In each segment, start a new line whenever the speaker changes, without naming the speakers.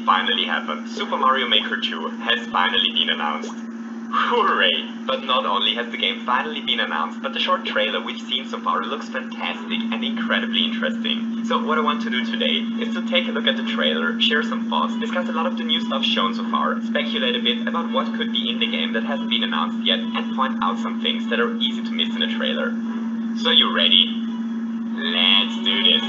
finally happened. Super Mario Maker 2 has finally been announced. Hooray! But not only has the game finally been announced, but the short trailer we've seen so far looks fantastic and incredibly interesting. So what I want to do today is to take a look at the trailer, share some thoughts, discuss a lot of the new stuff shown so far, speculate a bit about what could be in the game that hasn't been announced yet, and point out some things that are easy to miss in a trailer. So you ready? Let's do this!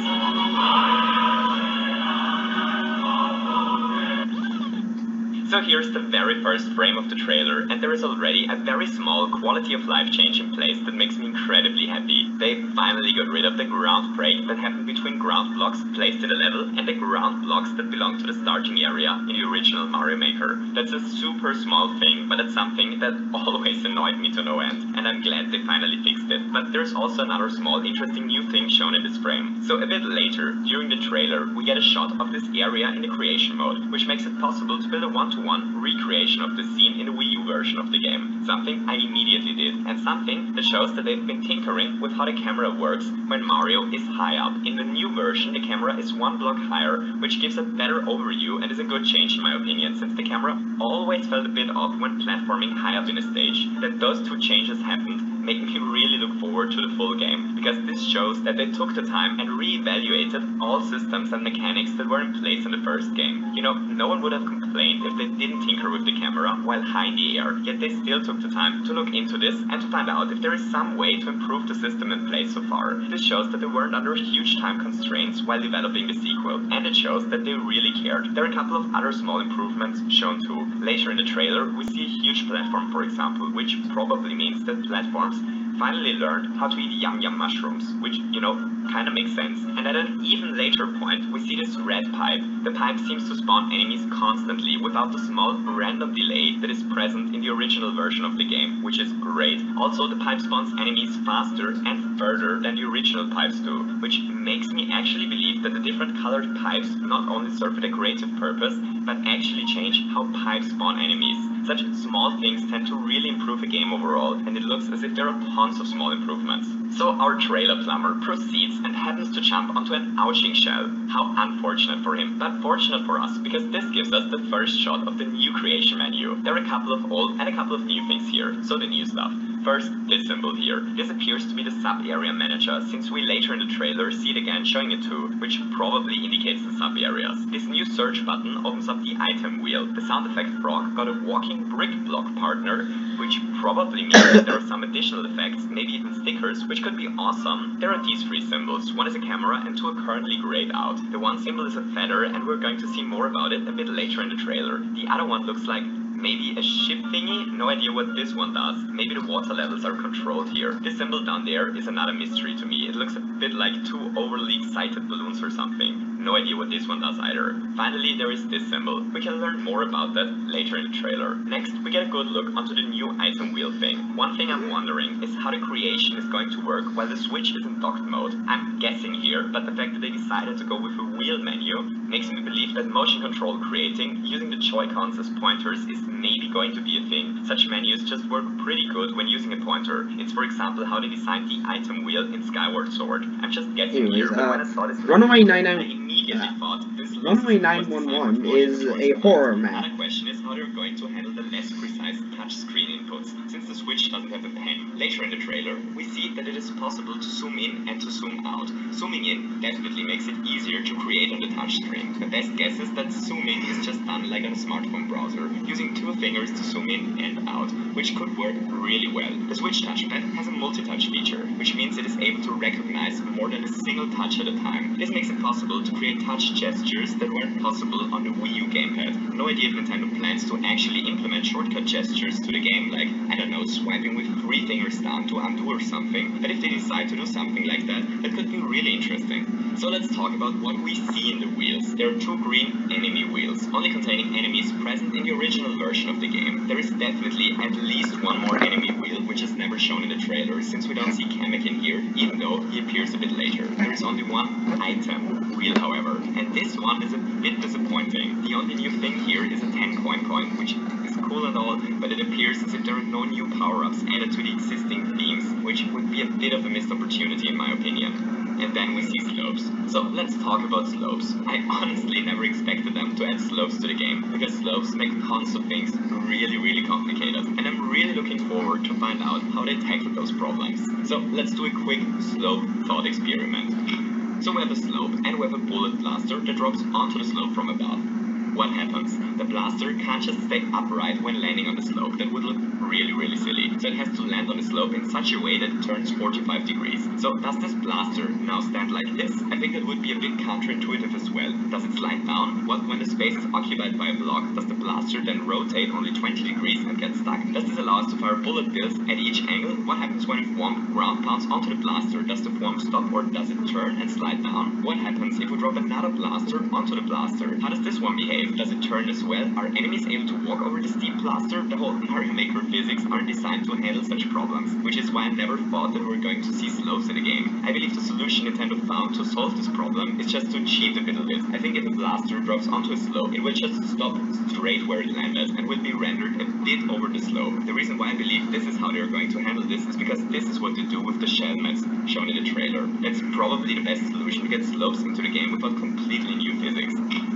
So here's the very first frame of the trailer, and there is already a very small quality of life change in place that makes me incredibly happy. They finally got rid of the ground break that happened between ground blocks placed in the level and the ground blocks that belong to the starting area in the original Mario Maker. That's a super small thing, but it's something that always annoyed me to no end, and I'm glad they finally fixed it. But there's also another small interesting new thing shown in this frame. So a bit later, during the trailer, we get a shot of this area in the creation mode, which makes it possible to build a one-to-one recreation of the scene in the Wii U version of the game. Something I immediately did, and something that shows that they've been tinkering with how the camera works when Mario is high up. In the new version, the camera is one block higher, which gives a better overview and is a good change in my opinion, since the camera always felt a bit off when platforming high up in a stage. That those two changes happened make me really look forward to the full game, because this shows that they took the time and re-evaluated all systems and mechanics that were in place in the first game. You know, no one would have complained if they didn't tinker with the camera while high in the air, yet they still took the time to look into this and to find out if there is some way to improve the system in place so far. This shows that they weren't under huge time constraints while developing the sequel, and it shows that they really cared. There are a couple of other small improvements shown too. Later in the trailer, we see a huge platform, for example, which probably means that platforms finally learned how to eat yum-yum mushrooms, which, you know, kinda makes sense. And at an even later point, we see this red pipe. The pipe seems to spawn enemies constantly without the small random delay that is present in the original version of the game, which is great. Also, the pipe spawns enemies faster and further than the original pipes do, which makes me actually believe that the different colored pipes not only serve a decorative purpose, but actually change how pipes spawn enemies. Such small things tend to really improve a game overall, and it looks as if there are tons of small improvements. So our trailer plumber proceeds and happens to jump onto an ouching shell. How unfortunate for him, but fortunate for us, because this gives us the first shot of the new creation menu. There are a couple of old and a couple of new things here, so the new stuff. First, this symbol here. This appears to be the sub-area manager, since we later in the trailer see it again showing it too, which probably indicates the sub-areas. This new search button opens up the item wheel. The sound effect frog got a walking brick block partner, which probably means that there are some additional effects, maybe even stickers, which could be awesome. There are these three symbols. One is a camera and two are currently grayed out. The one symbol is a feather, and we're going to see more about it a bit later in the trailer. The other one looks like maybe a ship thingy? No idea what this one does. Maybe the water levels are controlled here. This symbol down there is another mystery to me. It looks a bit like two overly excited balloons or something. No idea what this one does either. Finally, there is this symbol. We can learn more about that later in the trailer. Next, we get a good look onto the new item wheel thing. One thing I'm wondering is how the creation is going to work while the Switch is in docked mode. I'm guessing here, but the fact that they decided to go with a wheel menu makes me believe that motion control creating using the Joy-Cons as pointers is maybe going to be a thing. Such menus just work pretty good when using a pointer. It's for example how they designed the item wheel in Skyward Sword. I'm just guessing here, but when I saw this
Runaway
Runaway
911 is a horror map.
Another question is how they're going to handle the less precise touchscreen inputs, since the Switch doesn't have a pen. Later in the trailer, we see that it is possible to zoom in and to zoom out. Zooming in definitely makes it easier to create on the touchscreen. The best guess is that zooming is just done like on a smartphone browser, using two fingers to zoom in and out, which could work really well. The Switch touchpad has a multi-touch feature, which means it is able to recognize more than a single touch at a time. This makes it possible to create touch gestures that weren't possible on the Wii U gamepad. No idea if Nintendo plans to actually implement shortcut gestures to the game, like, I don't know, swiping with 3 fingers down to undo or something, but if they decide to do something like that, that could be really interesting. So let's talk about what we see in the wheels. There are 2 green enemy wheels, only containing enemies present in the original version of the game. There is definitely at least one more enemy wheel, which is never shown in the trailer, since we don't see Kamek in here, even though he appears a bit later. There is only one item wheel, however, and this one is a bit disappointing. The only new thing here is a 10 coin, which is cool and all, but it appears as if there are no new power-ups added to the existing themes, which would be a bit of a missed opportunity in my opinion. and then we see slopes. So let's talk about slopes. I honestly never expected them to add slopes to the game, because slopes make tons of things really complicated, and I'm really looking forward to find out how they tackle those problems. So let's do a quick slope thought experiment. So we have a slope, and we have a bullet blaster that drops onto the slope from above. What happens? The blaster can't just stay upright when landing on the slope. That would look really silly. So it has to land on the slope in such a way that it turns 45 degrees. So does this blaster now stand like this? I think that would be a bit counterintuitive as well. Does it slide down? What when the space is occupied by a block? Does the blaster then rotate only 20 degrees and get stuck? Does this allow us to fire bullet bills at each angle? What happens when a formed ground pounds onto the blaster? Does the form stop, or does it turn and slide down? What happens if we drop another blaster onto the blaster? How does this one behave? Does it turn as well? Are enemies able to walk over the steep blaster? The whole Mario Maker physics aren't designed to handle such problems, which is why I never thought that we were going to see slopes in the game. I believe the solution Nintendo found to solve this problem is just to cheat a bit of it. I think if a blaster drops onto a slope, it will just stop straight where it landed and will be rendered a bit over the slope. The reason why I believe this is how they're going to handle this is because this is what they do with the shell mats shown in the trailer. That's probably the best solution to get slopes into the game without completely new physics.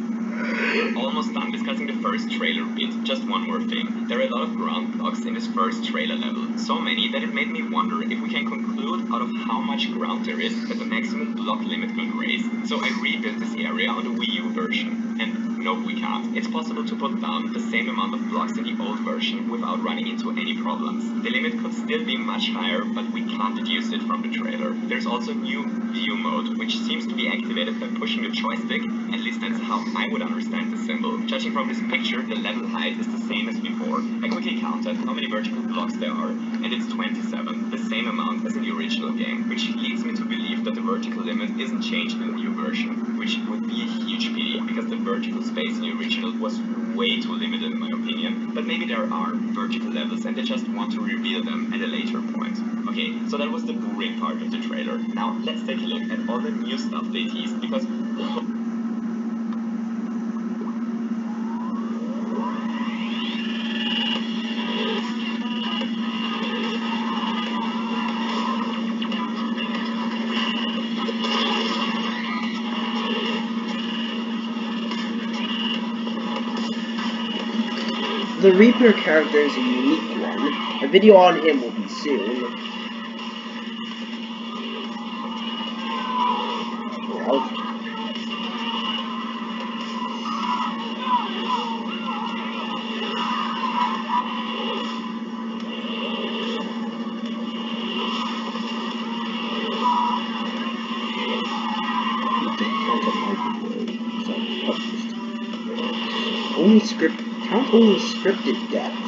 We're almost done discussing the first trailer bit. Just one more thing. There are a lot of ground blocks in this first trailer level. So many that it made me wonder if we can conclude out of how much ground there is that the maximum block limit will raise. So I rebuilt this area on the Wii U version. And no, we can't. It's possible to put down the same amount of blocks in the old version without running into any problems. The limit could still be much higher, but we can't deduce it from the trailer. There's also new view mode, which seems to be activated by pushing the joystick. At least that's how I would understand the symbol. Judging from this picture, the level height is the same as before. I quickly counted how many vertical blocks there are, and it's 27, the same amount as in the original game, which leads me to believe that the vertical limit isn't changed in the new version, which would be a huge pity, because the vertical space in the original was way too limited in my opinion. But maybe there are vertical levels and they just want to reveal them at a later point. Okay, so that was the boring part of the trailer. Now let's take a look at all the new stuff they teased, because
the Reaper character is a unique one. A video on him will be soon. Well, only scripted deaths.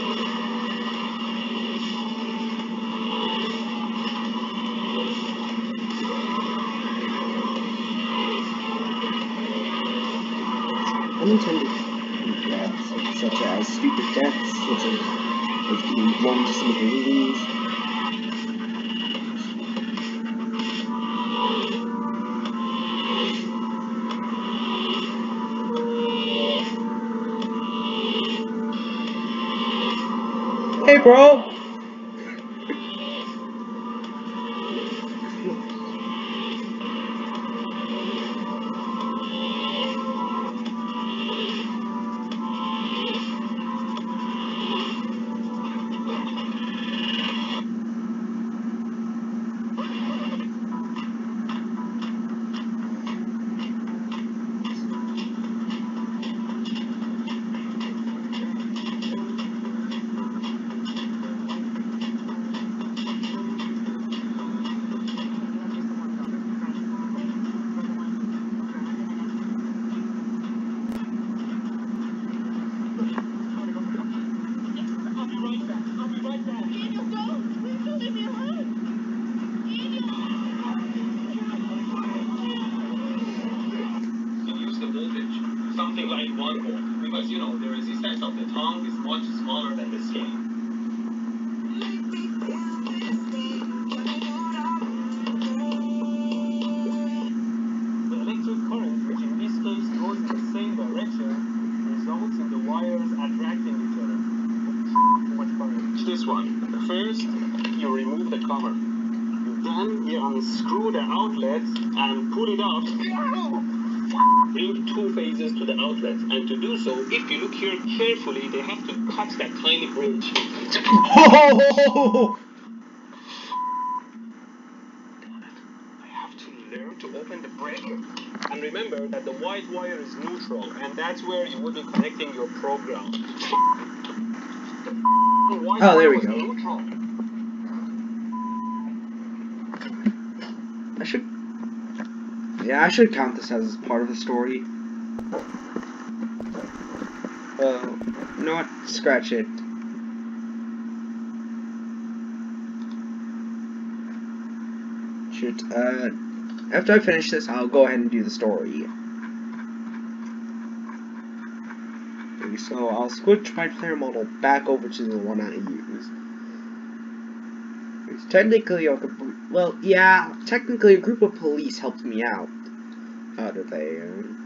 Unintended deaths, such as stupid deaths, such as being blown to smithereens. Hey, bro!
Something like 1 volt, because you know the resistance of the tongue is much smaller than the skin. The electric current, which in this case goes in the same direction, results in the wires attracting each other. Too much current. This one. First, you remove the cover. You Then you unscrew the outlet and pull it out. Bring two phases to the outlets, and to do so, if you look here carefully, they have to cut that tiny bridge.
Oh!
I have to learn to open the breaker. And remember that the white wire is neutral, and that's where you would be connecting your program.
Oh, there we go.
Neutral.
I should count this as part of the story. Well, you know what? Scratch it. Shoot, after I finish this, I'll go ahead and do the story. Okay, so I'll switch my player model back over to the one I use. It's technically a group of police helped me out. How did they?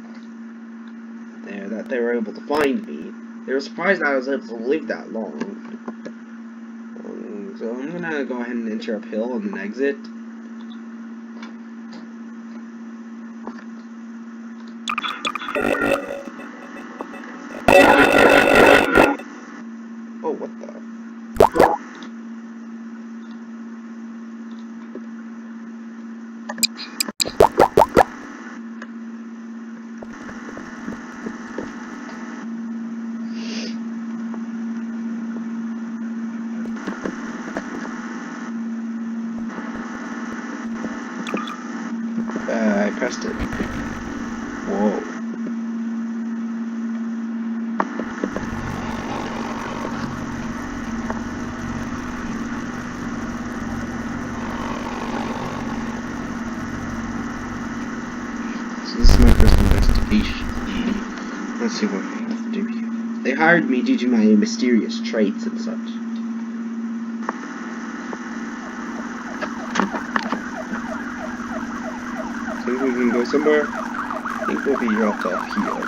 That they were able to find me. They were surprised that I was able to live that long. So I'm gonna go ahead and enter uphill and then exit. Oh, what the? I pressed it. Whoa. So this is my first investigation. Let's see what I have to do here. They hired me due to my mysterious traits and such. Think we can go somewhere? I think we'll be dropped off here.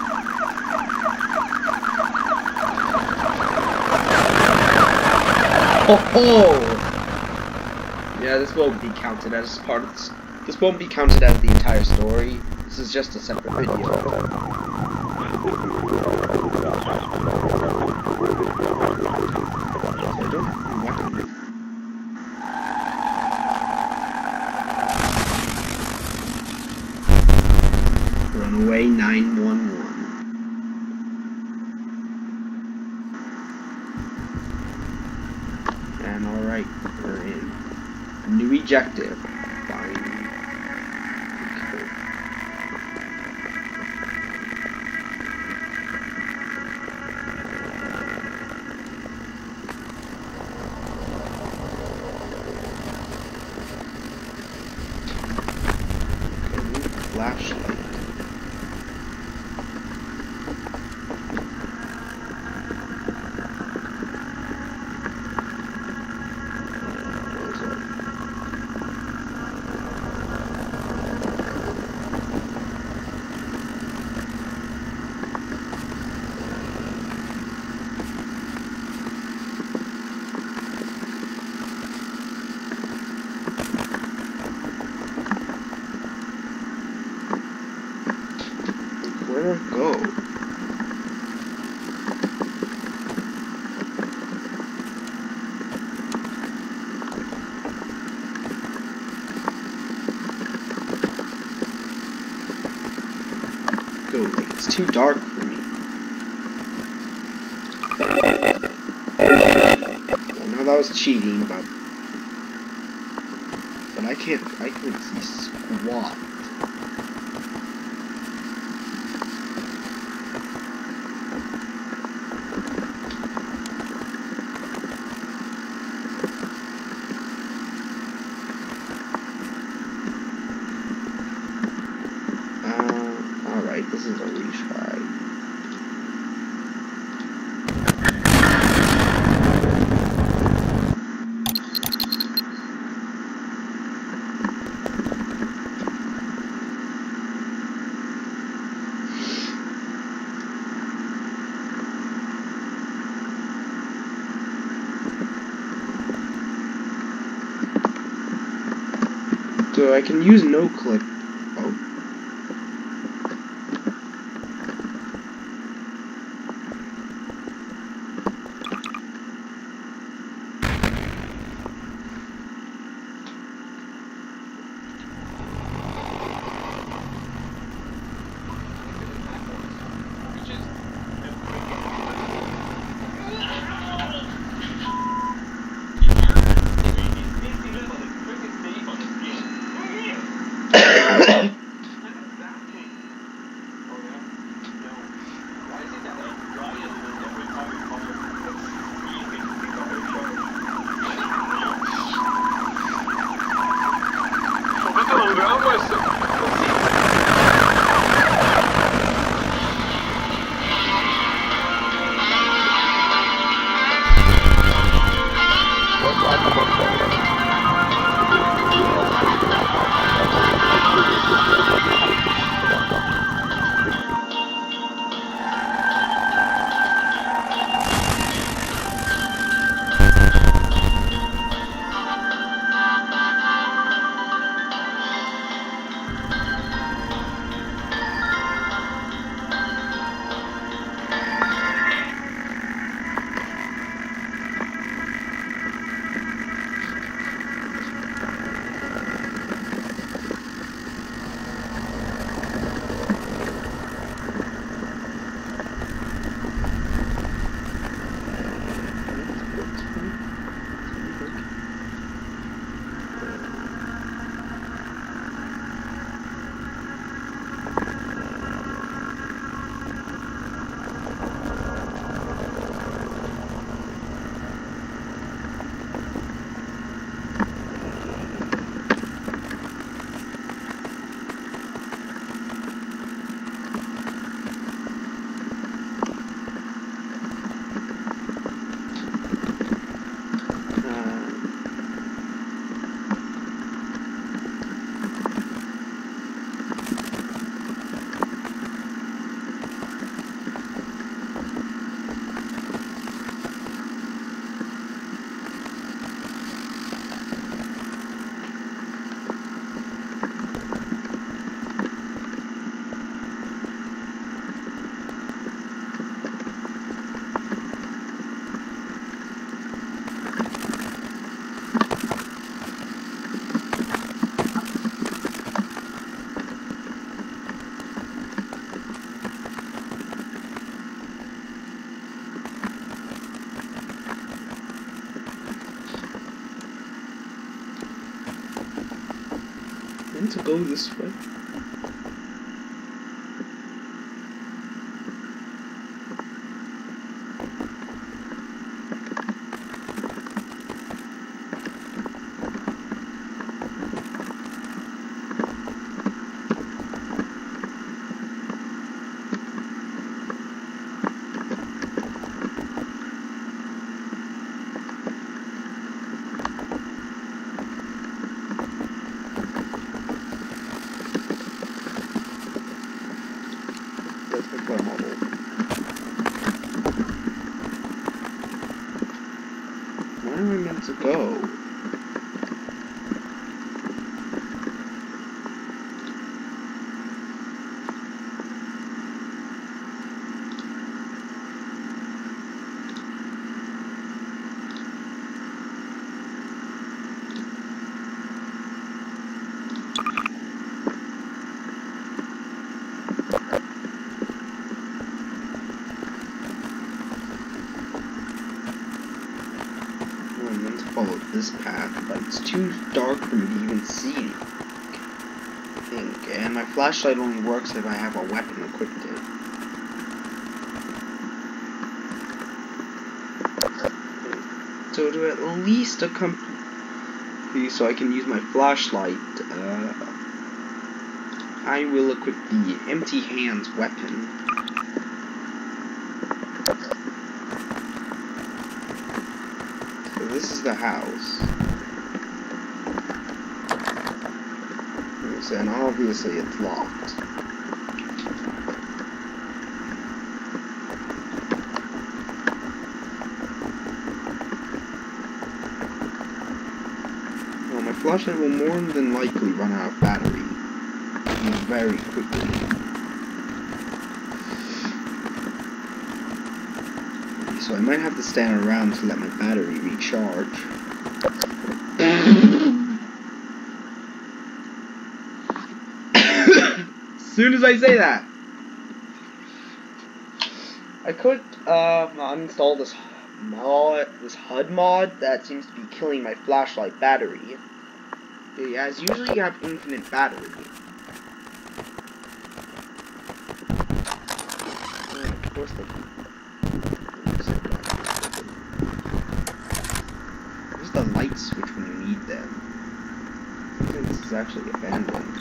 Oh! Yeah, this won't be counted as part of this. This won't be counted as the entire story. This is just a separate video. Runaway 911. And alright, we're in. New ejective. Fine. Okay. Flashlight. Where do I go? Go, like, it's too dark for me. Well, no, that was cheating, but I couldn't see squat. Alright, this is a retry. So I can use no clip. Oh. To go this way. Where am I meant to go? Follow this path, but it's too dark for me to even see anything, I think. And my flashlight only works if I have a weapon equipped to it. So to at least accompany, so I can use my flashlight, I will equip the empty hands weapon. This is the house. And obviously it's locked. flashlight will more than likely run out of battery very quickly. So I might have to stand around to let my battery recharge. As soon as I say that, I could uninstall this HUD mod that seems to be killing my flashlight battery. As usually you have infinite battery. Of course they do. Where's the light switch when you need them? I think this is actually abandoned.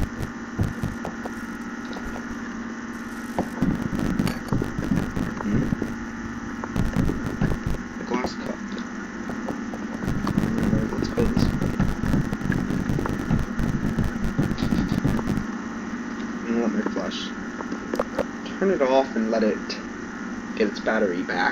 The glass cup. Let's go this way. Let my flash. Turn it off and let it get its battery back.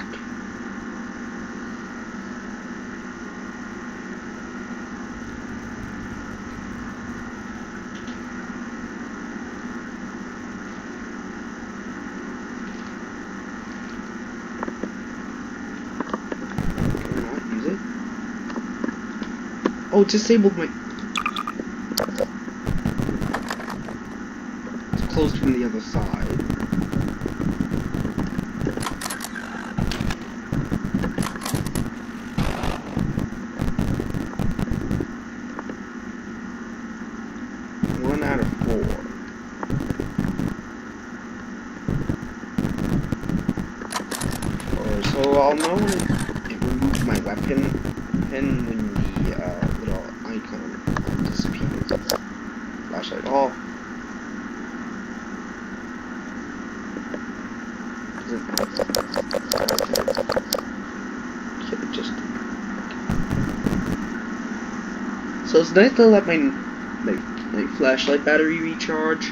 Can I not use it? Oh, it disabled my... Closed from the other side. One out of 4. So I'll know when it removes my weapon when the little icon disappears. Flashlight off. So it's nice to let my flashlight battery recharge.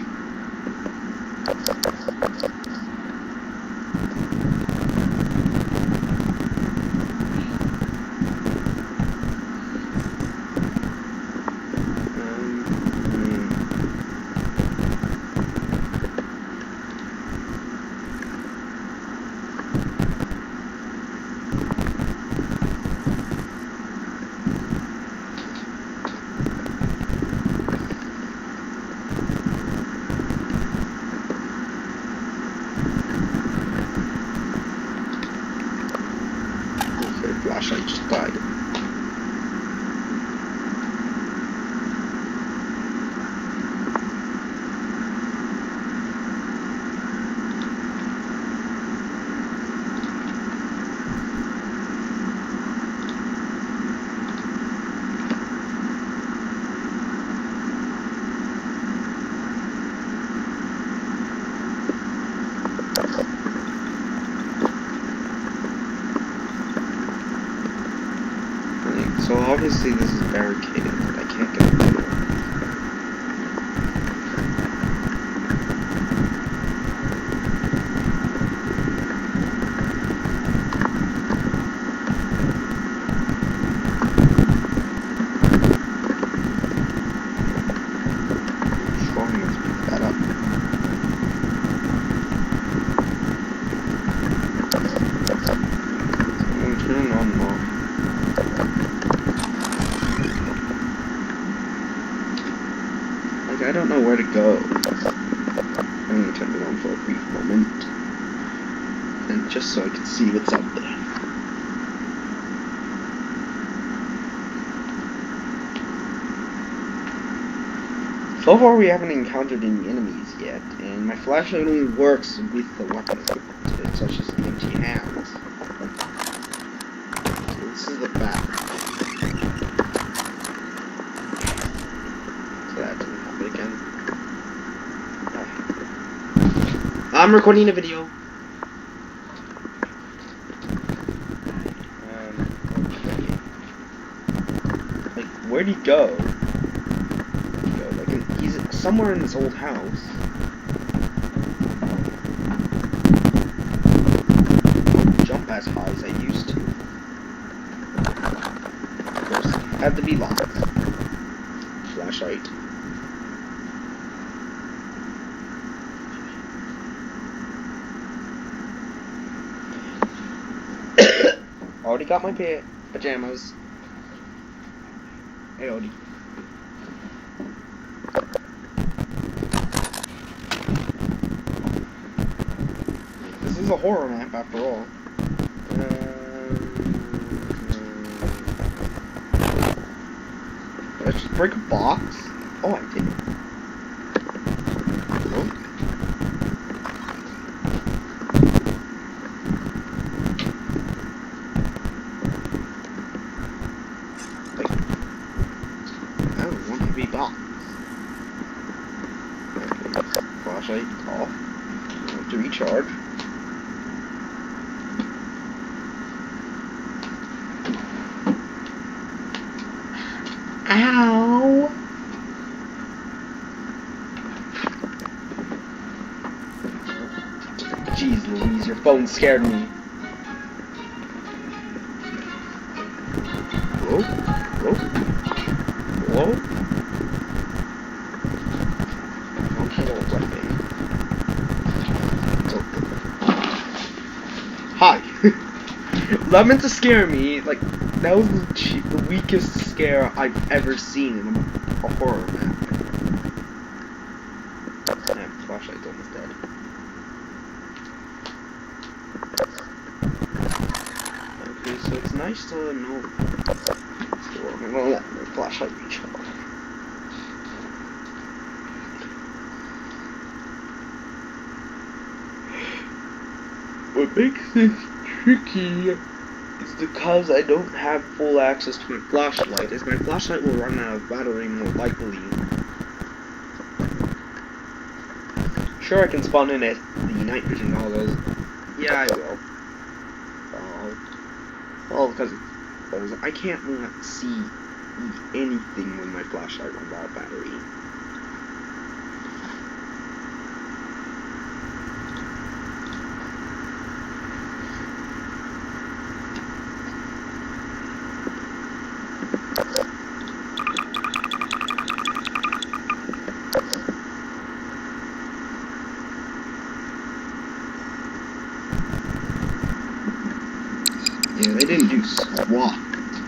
Flashlight just died. So obviously this is barricaded, but I can't get through. Strong enough to pick that up. I'm gonna turn it on and off. I don't know where to go. I'm gonna turn it on for a brief moment, and just so I can see what's out there. So far we haven't encountered any enemies yet, and my flashlight only works with the weapon equipped, such as the empty hands. So this is the back. So that didn't happen again. I'm recording a video. Okay. Like, where'd he go? Like, he's somewhere in this old house. Jump as high as I used to. Of course, had to be locked. flashlight. Already got my pajamas. Hey, Odie. This is a horror map after all. Did I just break a box? Oh, I did. Nope. Like, I don't want to be box. Okay, flashlight off. To recharge. Ow! Jeez Louise, your phone scared me. Whoa, whoa, whoa. Okay, little weapon. Hi. That meant to scare me. Like, that was the weakest scare I've ever seen in a horror map. Damn, flashlight's almost dead. Okay, so it's nice to know. So I'm gonna let my flashlight recharge. What makes this tricky is because I don't have full access to my flashlight, as my flashlight will run out of battery more likely. Sure, I can spawn in at the night vision goggles. Yeah, I will. Well, because I can't see anything when my flashlight runs out of battery. Yeah, they didn't do squat.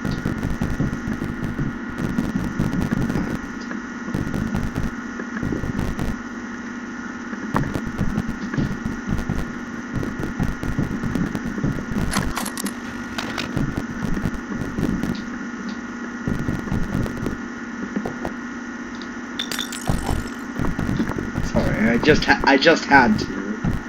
Sorry, I just had to.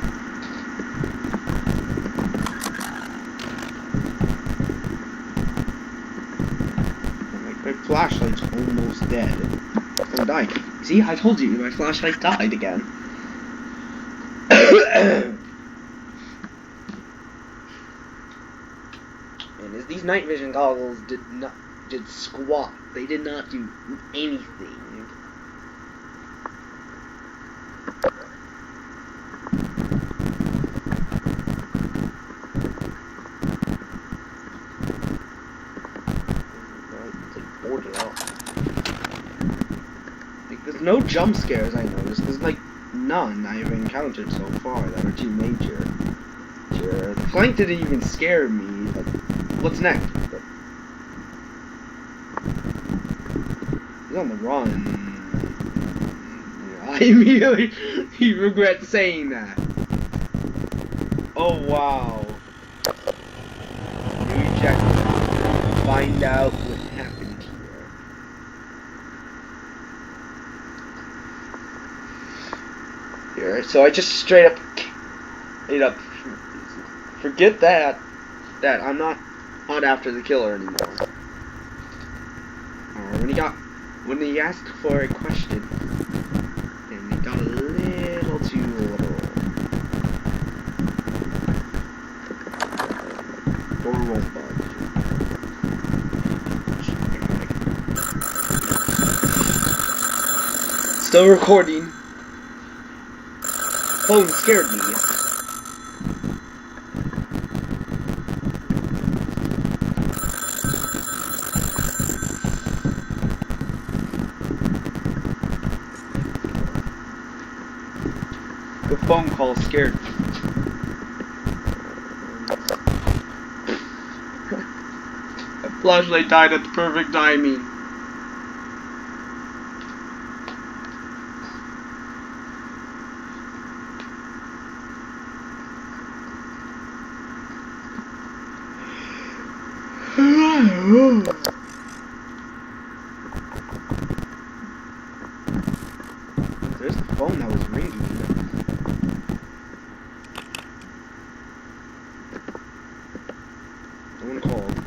My flashlight's almost dead. It's gonna die. See, I told you, my flashlight died again. And as these night vision goggles did squat. They did not do anything. There's no jump scares I noticed. There's like none I've encountered so far that are too major. Sure. The flank didn't even scare me. Like, what's next? But he's on the run. Yeah, I immediately regret saying that. Oh wow. New check. Find out what happened here. So I just straight up forget that I'm not after the killer anymore. Or when he asked for a question and he got a little too literal. Or won't budge. Still recording. Phone scared me. phone call scared me. The flashlight died at the perfect timing. There's the phone that was ringing. Someone called.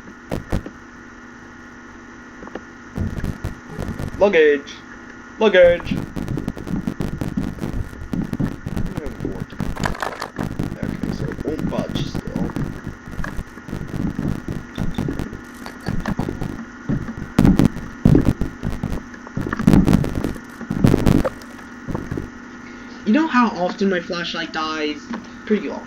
Luggage! Luggage! Okay, so it won't budge still. You know how often my flashlight dies? Pretty often.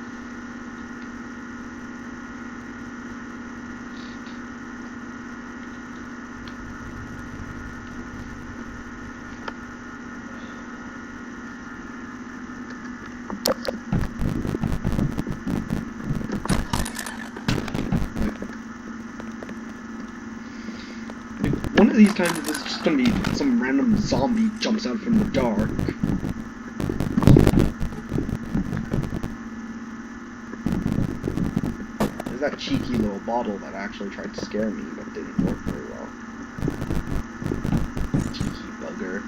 One of these times this is just gonna be some random zombie jumps out from the dark. There's that cheeky little bottle that actually tried to scare me but didn't work very well. Cheeky bugger.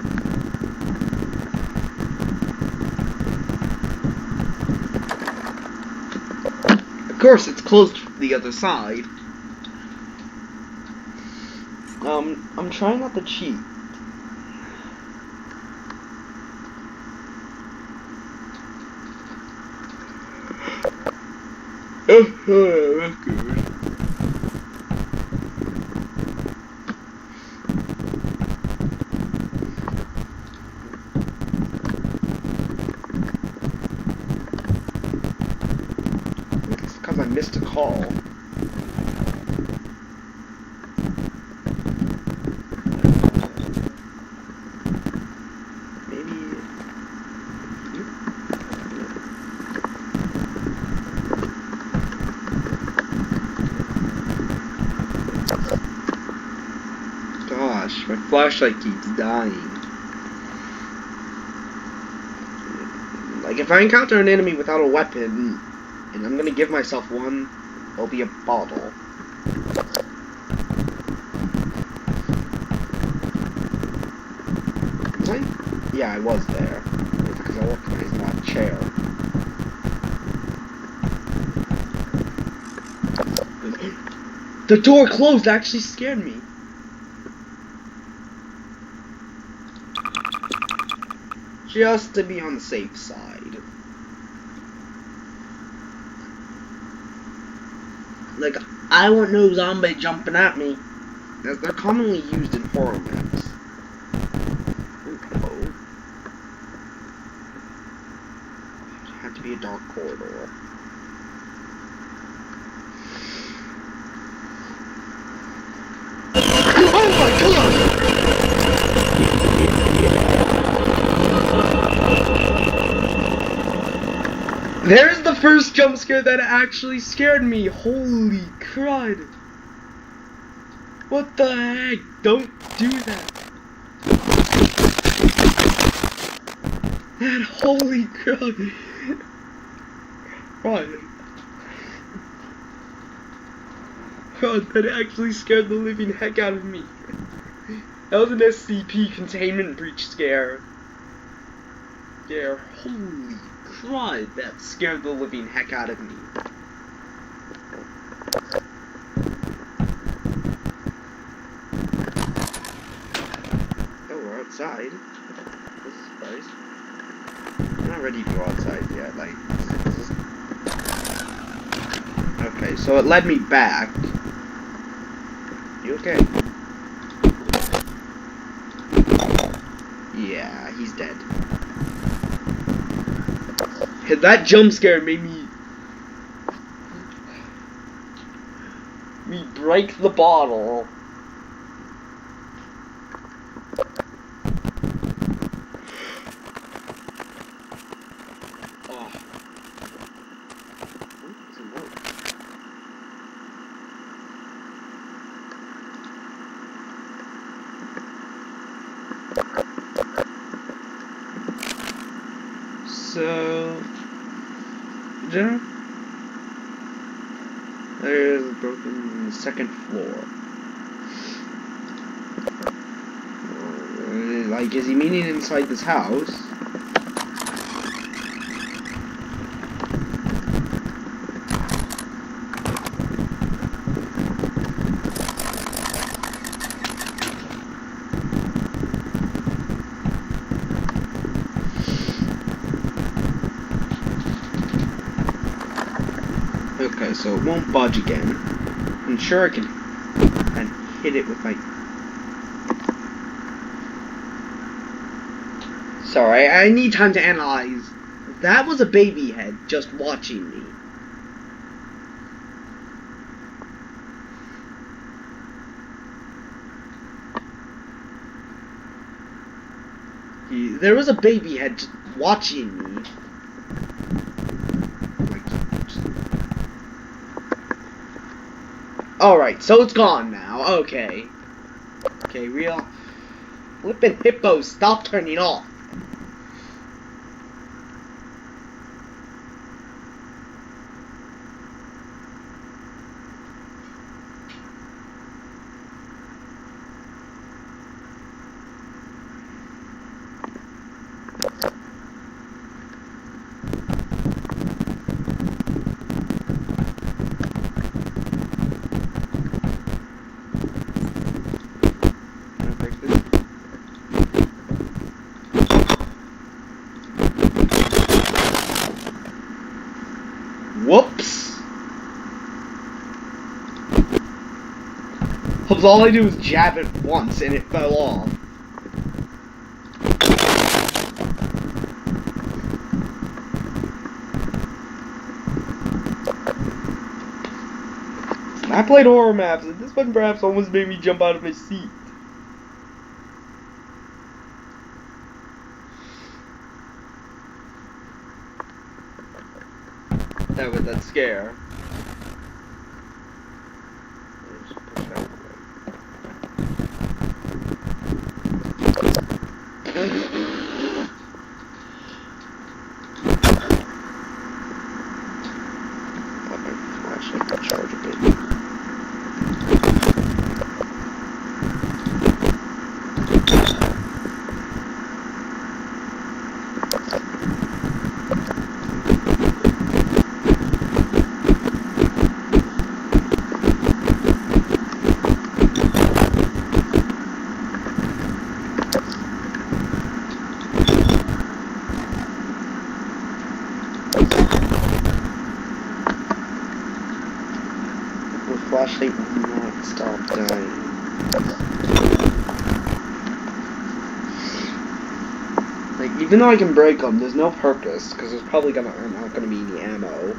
Of course it's closed from the other side. I'm trying not to cheat. That's good. It's because I missed a call. Gosh, my flashlight keeps dying. Like, if I encounter an enemy without a weapon, and I'm gonna give myself one, it'll be a bottle. Was I? Yeah, I was there. Because I recognized that chair. The door closed actually scared me. Just to be on the safe side. Like, I want no zombie jumping at me. As they're commonly used in horror maps. Ooh, hello. It had to be a dark corridor. Oh my god! There's the first jump scare that actually scared me. Holy crud. What the heck? Don't do that. That holy crud. God, that actually scared the living heck out of me. That was an SCP containment breach scare. Yeah, holy crud, that scared the living heck out of me. Oh, we're outside. This is surprise. I'm not ready to go outside yet, like... Okay, so it led me back. You okay? Yeah, he's dead. That jump scare made me break the bottle. So, General, there's a broken second floor. Like, is he meaning inside this house? Okay, so it won't budge again. I'm sure I can hit it with my... Sorry, I need time to analyze. That was a baby head just watching me. There was a baby head just watching me. Alright, so it's gone now. Okay. Okay, real. Flippin' hippos, stop turning off. Whoops! All I do was jab it once and it fell off. I played horror maps and this one perhaps almost made me jump out of my seat. That was that scare. Flashlight will not stop dying. Like, even though I can break them, there's no purpose, because there's probably not gonna be any ammo.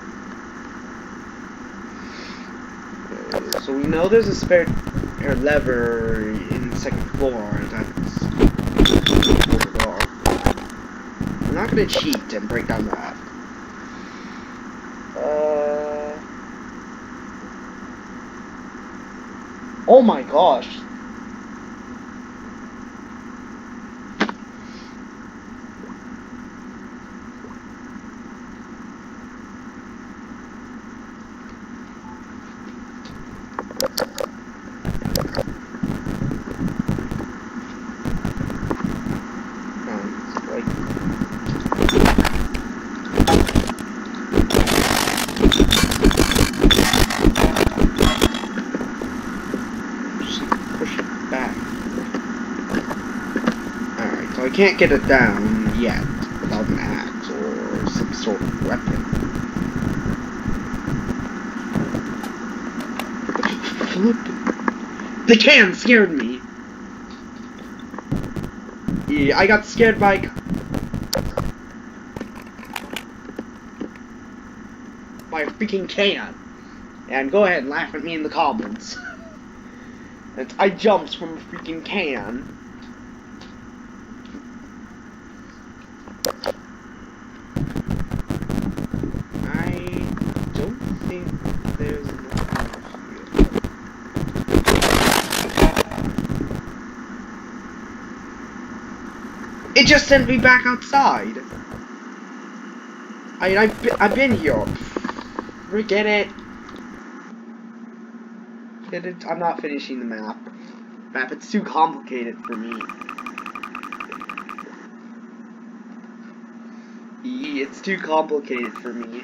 Okay, so we know there's a spare lever in the second floor, that's the door. I'm not gonna cheat and break down that. Oh my gosh. I can't get it down yet without an axe or some sort of weapon. The can scared me. Yeah, I got scared by a freaking can. And go ahead and laugh at me in the comments. I jumped from a freaking can. It just sent me back outside. I've been here. Forget it. Get it. I'm not finishing the map. It's too complicated for me. It's too complicated for me.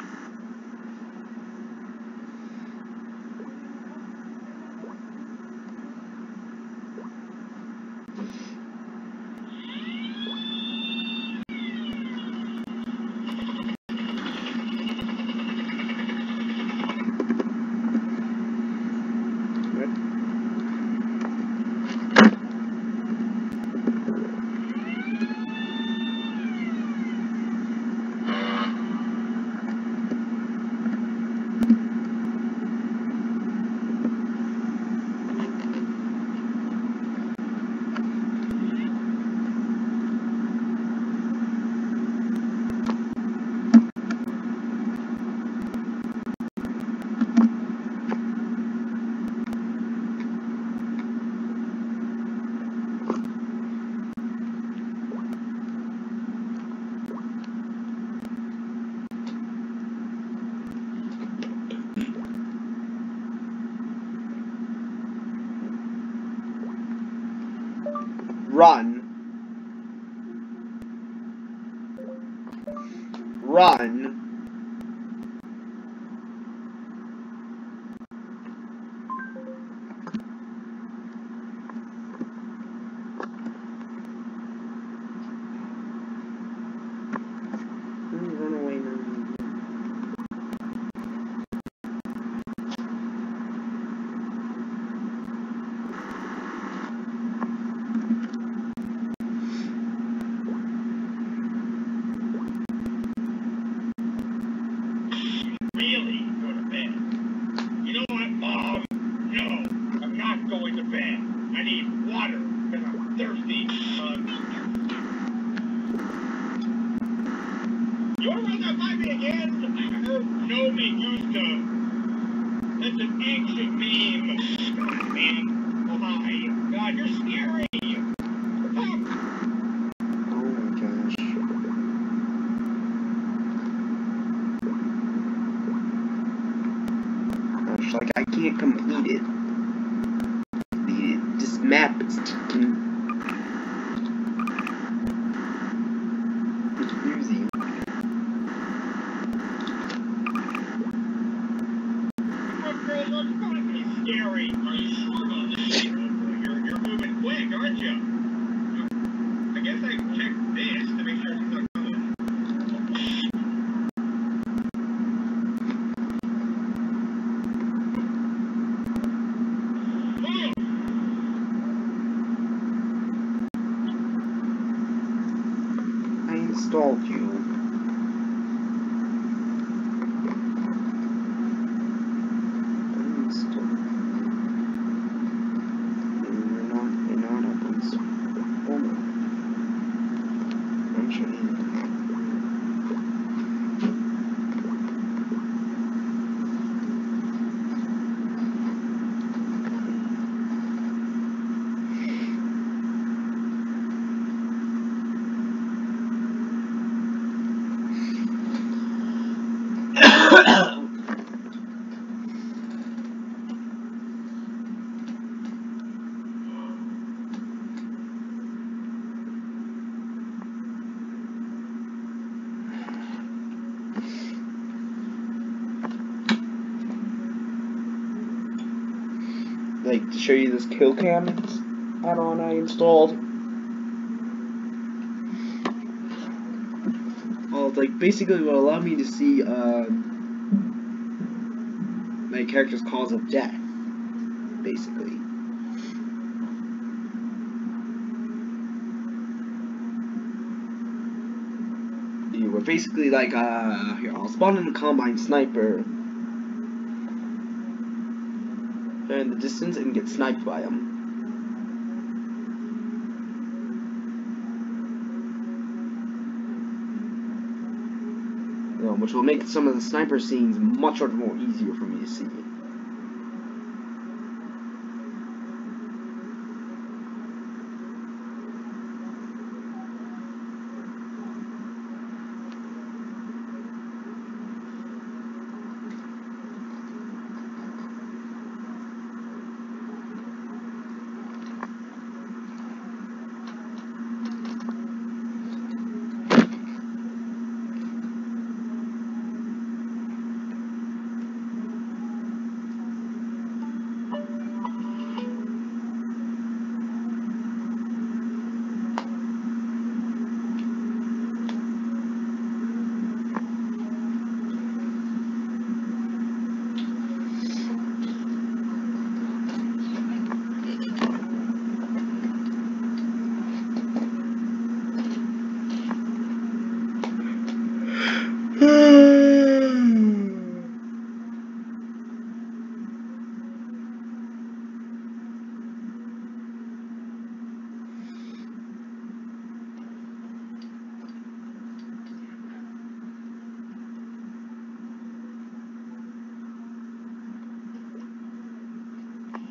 Run. Run. Run away now.
Really? Go to bed. You know what, Mom? No, I'm not going to bed. I need water because I'm thirsty. You want to run that by me again? No, me used to. That's an ancient meme. God, man. Oh, hi. God, you're scary.
Oh my gosh. Gosh, like I can't complete it. This map is confusing.
What girl looks pretty scary? Are you sure about this? You're moving quick, aren't you? I guess I checked this to make sure she's not coming.
I installed you. Like to show you this kill cam add-on I installed. Well, it's like basically will allow me to see my character's cause of death, basically. You were basically like here I'll spawn in a combine sniper in the distance and get sniped by him. Which will make some of the sniper scenes much more easier for me to see.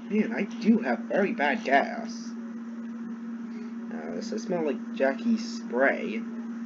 Man, I do have very bad gas. Does it smell like Jackie's spray?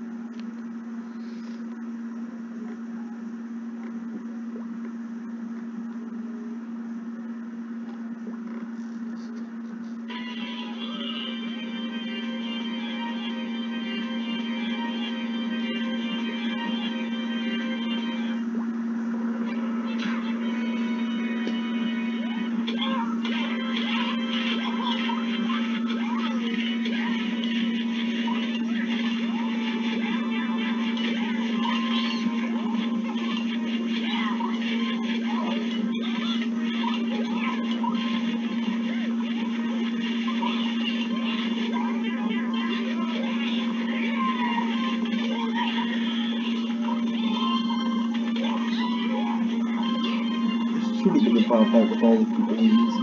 Should have been a firefight with all the people we use.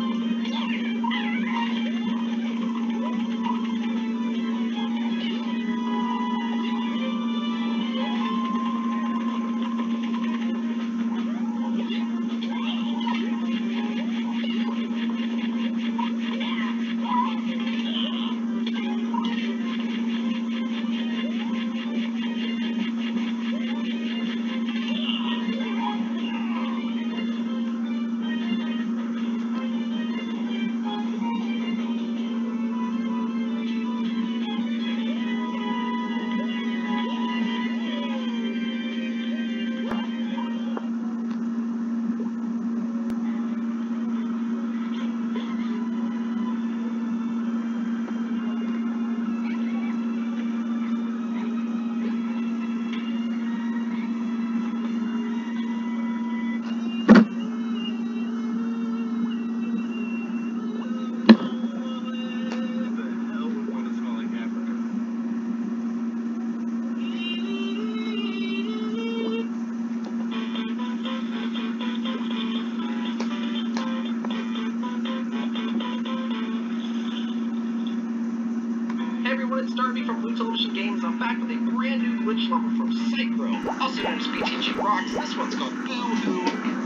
It's Darby from Blue Television Games. I'm back with a brand new glitch level from Psychro, also known as BTG Rocks. This one's called Boo-Hoo.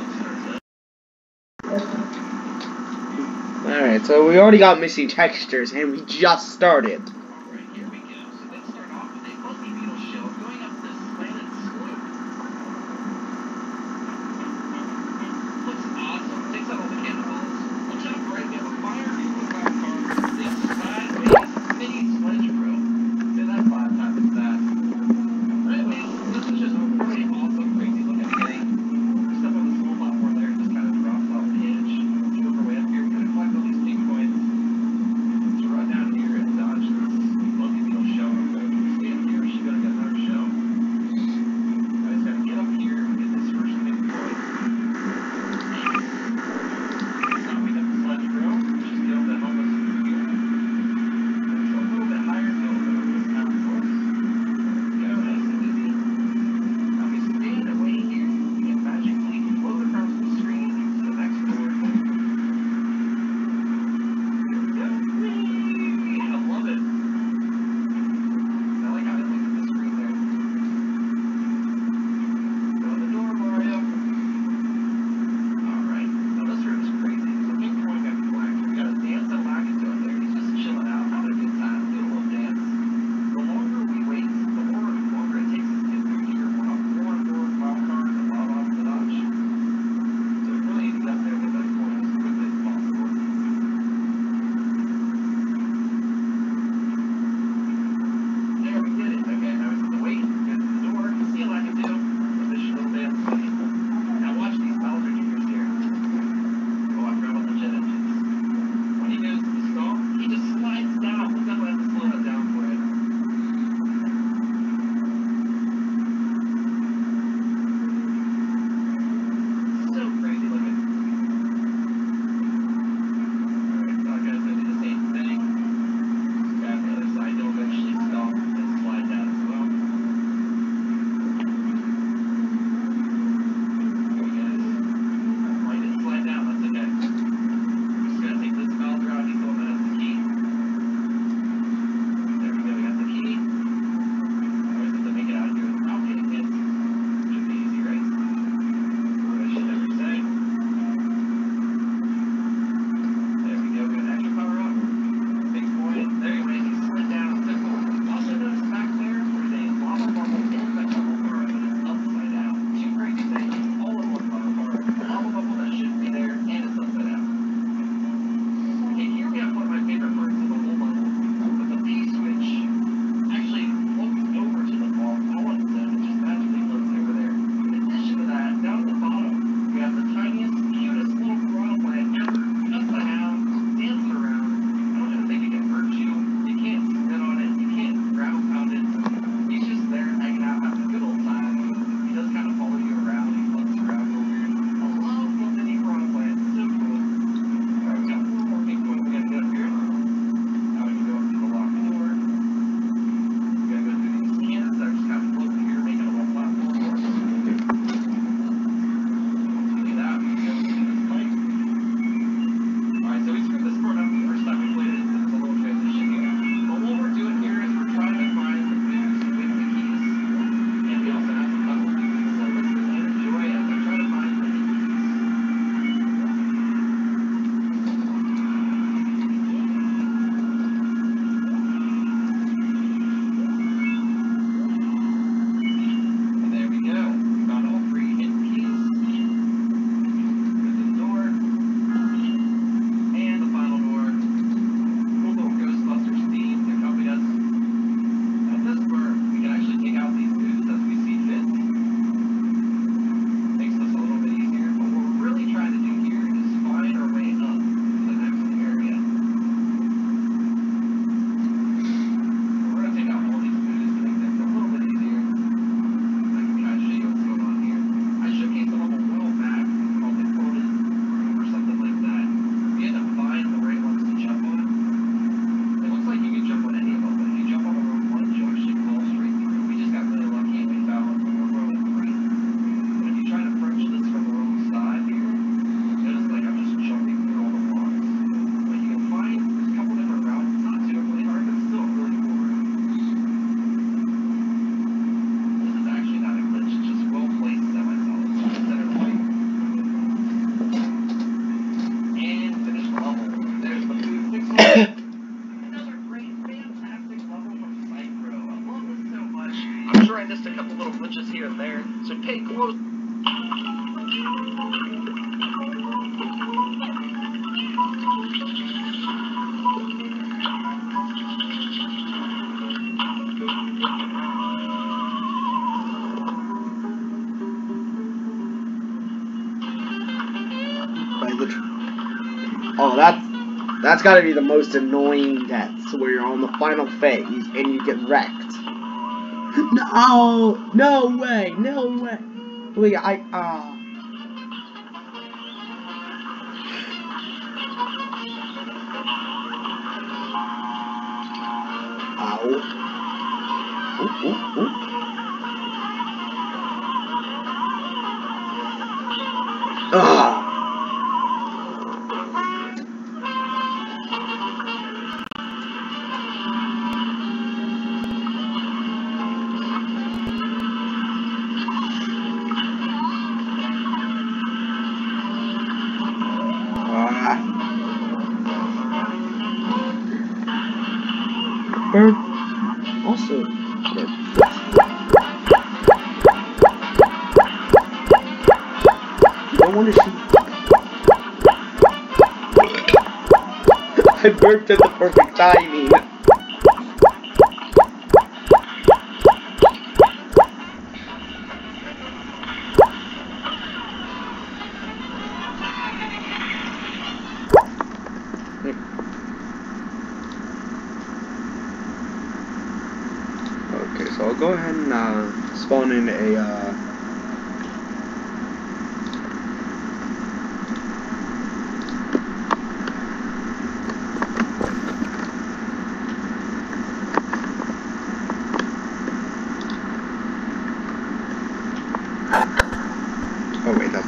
Alright, so we already got missing textures, and we just started.
Alright, here we go. So let's start off with a fuzzy beetle shell going up this slanted slope. Looks awesome. Takes out all the cannonballs. Watch out, right? We have a fire from the cloud car. The sideways mini sledge bro. Say that 5 times fast. Anyways, this is just a pretty awesome, crazy looking thing. Step on the small platform there, just kind of drops off the edge. You work our way up here, kind of collect all these big points. To run down here and dodge this missed a couple little glitches here and there, so pay close.
Oh, that's gotta be the most annoying deaths, where you're on the final phase and you get wrecked. No way, no way. Wait, Ow. Ooh. Ah. Bird. Also, bird. You don't want to shoot. I burped at the perfect timing. Okay, so I'll go ahead and spawn in a oh wait, that's